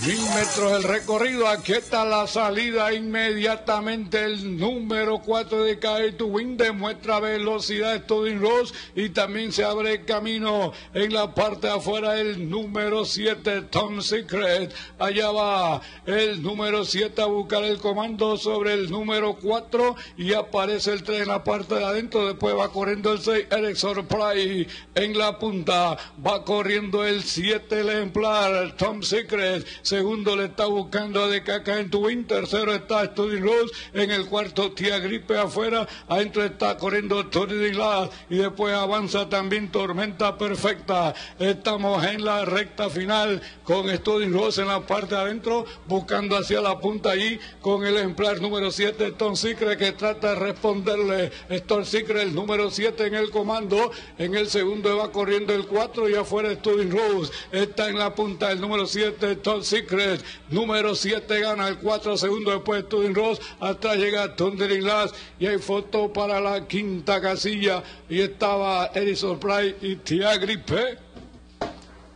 1000 metros el recorrido. Aquí está la salida inmediatamente. El número 4 de Kay to Win demuestra velocidad Studding Rose y también se abre camino en la parte de afuera el número 7 Tom Secret. Allá va el número 7 a buscar el comando sobre el número 4 y aparece el 3 en la parte de adentro. Después va corriendo el 6 Eric Surprise en la punta. Va corriendo el 7 el ejemplar Tom Secret. Segundo le está buscando de Caca en Twin. Tercero está Studding Rose. En el cuarto Tía Gripe afuera. Adentro está corriendo Tony Glass. Y después avanza también Tormenta Perfecta. Estamos en la recta final con Studding Rose en la parte de adentro. Buscando hacia la punta allí con el ejemplar número 7 Tom Secret que trata de responderle. Tom Secret el número 7 en el comando. En el segundo va corriendo el 4 y afuera Studding Rose. Está en la punta el número 7 Tom Secret. Número 7 gana el 4 segundos después Studding Rose. Atrás llega Thundering Glass y hay foto para la quinta casilla y estaba Eric Surprise y Tia Gripe.